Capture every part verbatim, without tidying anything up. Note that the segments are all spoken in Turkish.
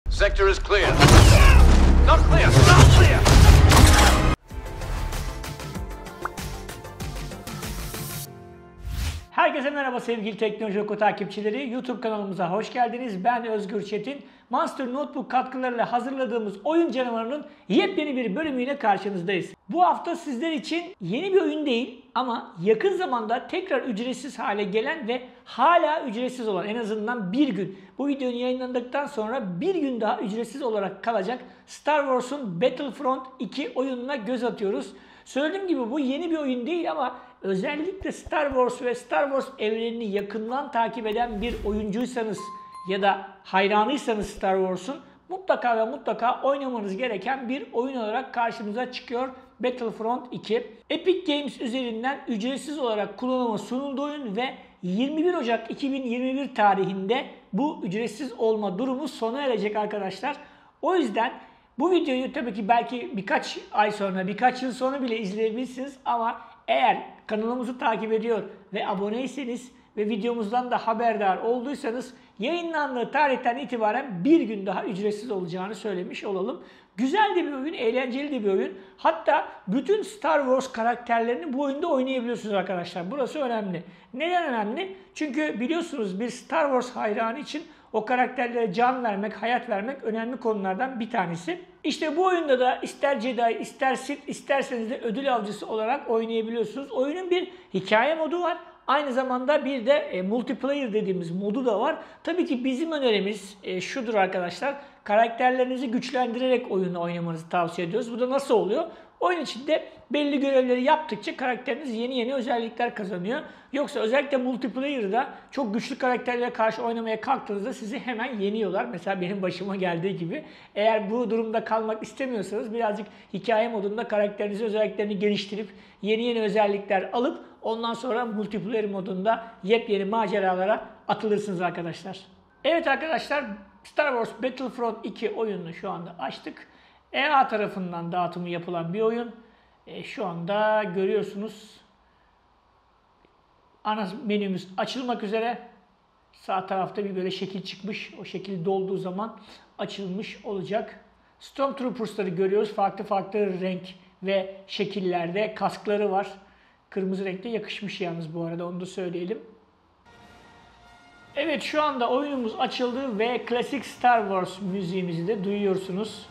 Sector is clear. Not clear. Not clear. Herkese merhaba sevgili Teknoloji Oku takipçileri. YouTube kanalımıza hoş geldiniz. Ben Özgür Çetin. Monster Notebook katkılarıyla hazırladığımız oyun canavarının yepyeni bir bölümüyle karşınızdayız. Bu hafta sizler için yeni bir oyun değil ama yakın zamanda tekrar ücretsiz hale gelen ve hala ücretsiz olan, en azından bir gün, bu videonun yayınlandıktan sonra bir gün daha ücretsiz olarak kalacak Star Wars'un Battlefront iki oyununa göz atıyoruz. Söylediğim gibi bu yeni bir oyun değil ama özellikle Star Wars ve Star Wars evrenini yakından takip eden bir oyuncuysanız ya da hayranıysanız Star Wars'un mutlaka ve mutlaka oynamanız gereken bir oyun olarak karşımıza çıkıyor Battlefront iki. Epic Games üzerinden ücretsiz olarak kullanıma sunulduğu oyun ve yirmi bir Ocak iki bin yirmi bir tarihinde bu ücretsiz olma durumu sona erecek arkadaşlar. O yüzden bu videoyu tabii ki belki birkaç ay sonra, birkaç yıl sonra bile izleyebilirsiniz ama eğer kanalımızı takip ediyor ve aboneyseniz ve videomuzdan da haberdar olduysanız yayınlandığı tarihten itibaren bir gün daha ücretsiz olacağını söylemiş olalım. Güzel de bir oyun, eğlenceli de bir oyun. Hatta bütün Star Wars karakterlerini bu oyunda oynayabiliyorsunuz arkadaşlar. Burası önemli. Neden önemli? Çünkü biliyorsunuz bir Star Wars hayranı için o karakterlere can vermek, hayat vermek önemli konulardan bir tanesi. İşte bu oyunda da ister Jedi, ister Sith, isterseniz de ödül avcısı olarak oynayabiliyorsunuz. Oyunun bir hikaye modu var. Aynı zamanda bir de e, multiplayer dediğimiz modu da var. Tabii ki bizim önerimiz e, şudur arkadaşlar. Karakterlerinizi güçlendirerek oyunu oynamanızı tavsiye ediyoruz. Bu da nasıl oluyor? Oyun içinde belli görevleri yaptıkça karakteriniz yeni yeni özellikler kazanıyor. Yoksa özellikle multiplayer'da çok güçlü karakterlere karşı oynamaya kalktığınızda sizi hemen yeniyorlar. Mesela benim başıma geldiği gibi. Eğer bu durumda kalmak istemiyorsanız birazcık hikaye modunda karakterinizin özelliklerini geliştirip yeni yeni özellikler alıp ondan sonra multiplayer modunda yepyeni maceralara atılırsınız arkadaşlar. Evet arkadaşlar, Star Wars Battlefront iki oyununu şu anda açtık. E A tarafından dağıtımı yapılan bir oyun. E, şu anda görüyorsunuz ana menümüz açılmak üzere. Sağ tarafta bir böyle şekil çıkmış. O şekil dolduğu zaman açılmış olacak. Stormtroopers'ları görüyoruz. Farklı farklı renk ve şekillerde kaskları var. Kırmızı renkte yakışmış yalnız bu arada, onu da söyleyelim. Evet, şu anda oyunumuz açıldı ve klasik Star Wars müziğimizi de duyuyorsunuz.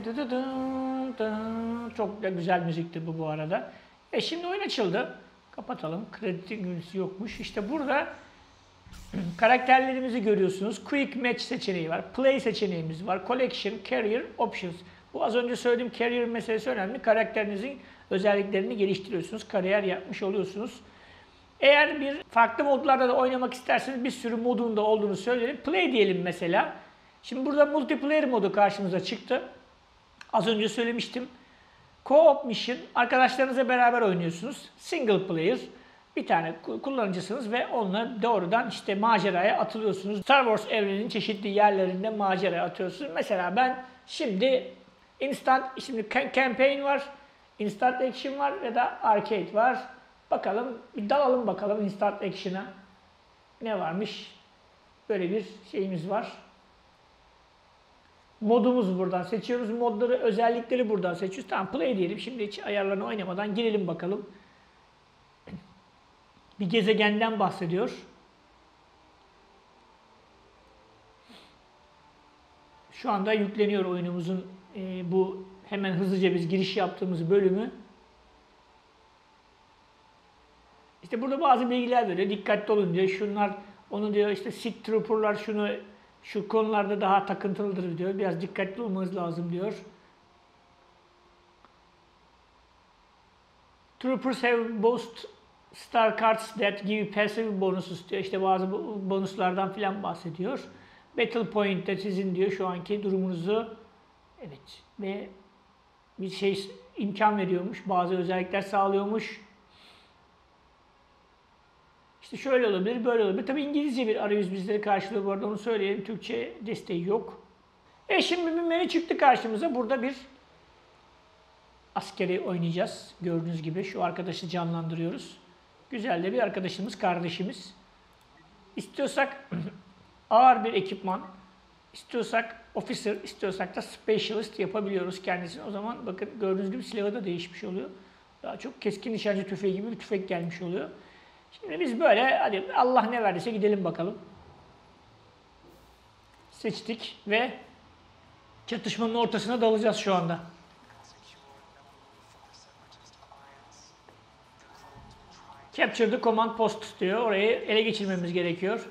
Çok da güzel müzikti bu bu arada. E şimdi oyun açıldı. Kapatalım. Kredi günüsü yokmuş. İşte burada karakterlerimizi görüyorsunuz. Quick Match seçeneği var. Play seçeneğimiz var. Collection, Career, Options. Bu az önce söylediğim career meselesi önemli. Karakterinizin özelliklerini geliştiriyorsunuz. Kariyer yapmış oluyorsunuz. Eğer bir farklı modlarda da oynamak isterseniz bir sürü modunda olduğunu söyleyelim. Play diyelim mesela. Şimdi burada multiplayer modu karşımıza çıktı. Az önce söylemiştim. Co-op Mission, arkadaşlarınızla beraber oynuyorsunuz. Single player, bir tane kullanıcısınız ve onunla doğrudan işte maceraya atılıyorsunuz. Star Wars evreninin çeşitli yerlerinde maceraya atıyorsunuz. Mesela ben şimdi Instant, şimdi Campaign var, Instant Action var ya da Arcade var. Bakalım, bir dalalım bakalım Instant Action'a. Ne varmış? Böyle bir şeyimiz var. Modumuzu buradan seçiyoruz. Modları, özellikleri buradan seçiyoruz. Tamam, play diyelim. Şimdi hiç ayarlarını oynamadan girelim bakalım. Bir gezegenden bahsediyor. Şu anda yükleniyor oyunumuzun e, bu hemen hızlıca biz giriş yaptığımız bölümü. İşte burada bazı bilgiler veriyor. Dikkatli olun diyor. Şunlar, onu diyor işte Sith Trooper'lar şunu şu konularda daha takıntılıdır diyor. Biraz dikkatli olmanız lazım diyor. Troopers have both star cards that give passive bonuses diyor. İşte bazı bonuslardan filan bahsediyor. Battle Point'te sizin diyor şu anki durumunuzu, evet, ve bir şey imkan veriyormuş. Bazı özellikler sağlıyormuş. İşte şöyle olabilir, böyle olabilir. Tabii İngilizce bir arayüz bizleri karşılıyor bu arada, onu söyleyelim. Türkçe desteği yok. E şimdi bir menü çıktı karşımıza. Burada bir askeri oynayacağız. Gördüğünüz gibi şu arkadaşı canlandırıyoruz. Güzel de bir arkadaşımız, kardeşimiz. İstiyorsak ağır bir ekipman, istiyorsak Officer istiyorsak da Specialist yapabiliyoruz kendisini. O zaman bakın gördüğünüz gibi silahı da değişmiş oluyor. Daha çok keskin nişancı tüfeği gibi bir tüfek gelmiş oluyor. Şimdi biz böyle hadi Allah ne verdiyse gidelim bakalım. Seçtik ve çatışmanın ortasına dalacağız şu anda. Capture the command post diyor. Orayı ele geçirmemiz gerekiyor.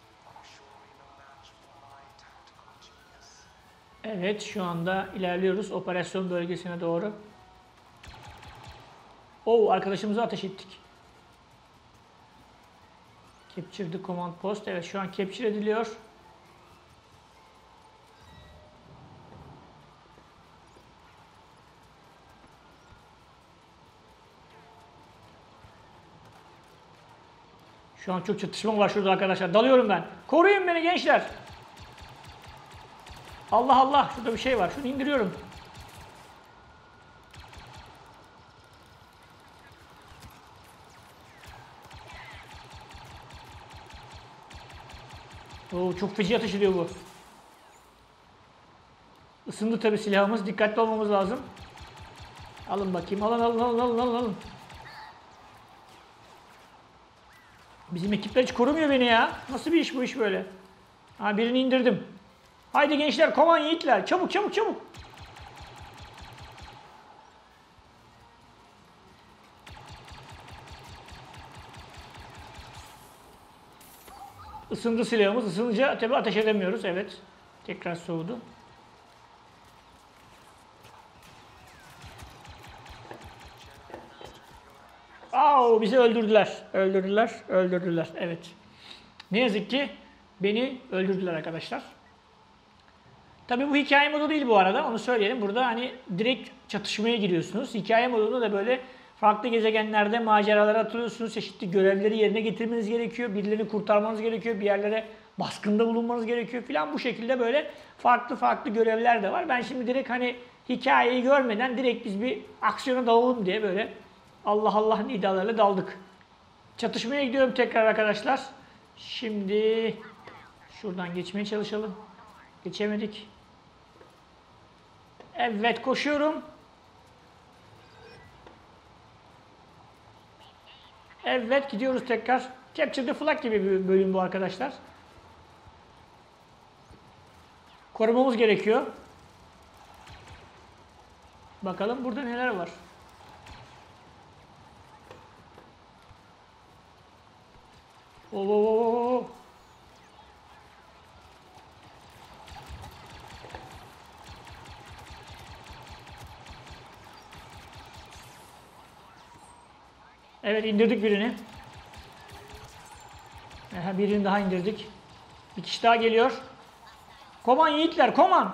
Evet, şu anda ilerliyoruz operasyon bölgesine doğru. Oo, arkadaşımıza ateş ettik. Capture the command post. Evet, şu an capture ediliyor. Şu an çok çatışma var şurada arkadaşlar. Dalıyorum ben. Koruyun beni gençler. Allah Allah. Şurada bir şey var. Şunu indiriyorum. Oo, çok feci ateş ediyor bu. Isındı tabi silahımız. Dikkatli olmamız lazım. Alın bakayım. Alın alın alın alın alın. alın. Bizim ekipler hiç korumuyor beni ya. Nasıl bir iş bu iş böyle? Ha, birini indirdim. Haydi gençler, koman yiğitler. Çabuk çabuk çabuk. Isındı silahımız. Isınınca tabi ateş edemiyoruz. Evet. Tekrar soğudu. Aa, bizi öldürdüler. Öldürdüler. Öldürdüler. Evet. Ne yazık ki beni öldürdüler arkadaşlar. Tabii bu hikaye modu değil bu arada. Onu söyleyelim. Burada hani direkt çatışmaya giriyorsunuz. Hikaye modunda da böyle farklı gezegenlerde maceralara atılıyorsunuz. Çeşitli görevleri yerine getirmeniz gerekiyor. Birilerini kurtarmanız gerekiyor. Bir yerlere baskında bulunmanız gerekiyor filan. Bu şekilde böyle farklı farklı görevler de var. Ben şimdi direkt hani hikayeyi görmeden direkt biz bir aksiyona dalalım diye böyle Allah Allah nidalarıyla daldık. Çatışmaya gidiyorum tekrar arkadaşlar. Şimdi şuradan geçmeye çalışalım. Geçemedik. Evet, koşuyorum. Evet, gidiyoruz tekrar. Capture the Flag gibi bir bölüm bu arkadaşlar. Korumamız gerekiyor. Bakalım burada neler var. Oo, oo, oo. Evet, indirdik birini. Aha, birini daha indirdik. Bir kişi daha geliyor. Koman yiğitler, koman.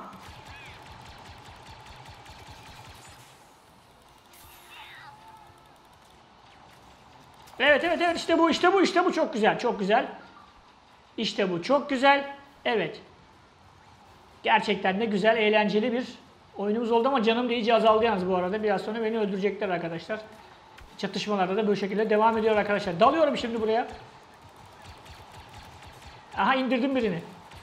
Evet evet evet, işte bu işte bu işte bu çok güzel, çok güzel. İşte bu çok güzel. Evet. Gerçekten de güzel, eğlenceli bir oyunumuz oldu ama canım da iyice azaldı yalnız bu arada. Biraz sonra beni öldürecekler arkadaşlar. Çatışmalarda da böyle şekilde devam ediyor arkadaşlar. Dalıyorum şimdi buraya. Aha, indirdim birini.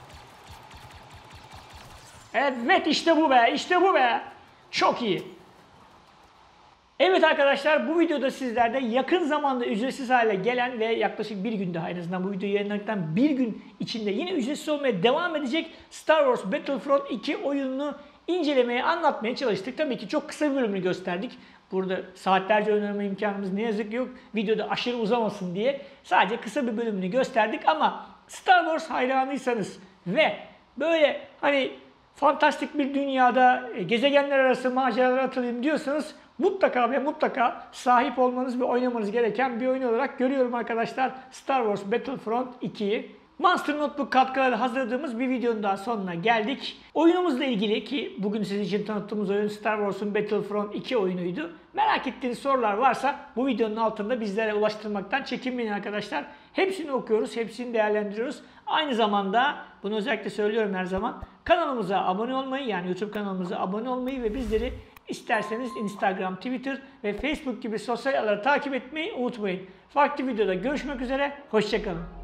Evet, işte bu be, işte bu be. Çok iyi. Evet arkadaşlar, bu videoda sizlerde yakın zamanda ücretsiz hale gelen ve yaklaşık bir gün daha, en azından bu videoyu yayınlandıktan bir gün içinde yine ücretsiz olmaya devam edecek Star Wars Battlefront iki oyununu incelemeye, anlatmaya çalıştık. Tabii ki çok kısa bir bölümünü gösterdik. Burada saatlerce oynama imkanımız ne yazık ki yok. Videoda aşırı uzamasın diye sadece kısa bir bölümünü gösterdik ama Star Wars hayranıysanız ve böyle hani fantastik bir dünyada gezegenler arası maceralara atılayım diyorsanız mutlaka ve mutlaka sahip olmanız ve oynamanız gereken bir oyun olarak görüyorum arkadaşlar Star Wars Battlefront ikiyi. Monster Notebook katkıları hazırladığımız bir videonun daha sonuna geldik. Oyunumuzla ilgili, ki bugün sizin için tanıttığımız oyun Star Wars'un Battlefront iki oyunuydu. Merak ettiğiniz sorular varsa bu videonun altında bizlere ulaştırmaktan çekinmeyin arkadaşlar. Hepsini okuyoruz, hepsini değerlendiriyoruz. Aynı zamanda, bunu özellikle söylüyorum her zaman, kanalımıza abone olmayı, yani YouTube kanalımıza abone olmayı ve bizleri isterseniz Instagram, Twitter ve Facebook gibi sosyal ağları takip etmeyi unutmayın. Farklı videoda görüşmek üzere, hoşça kalın.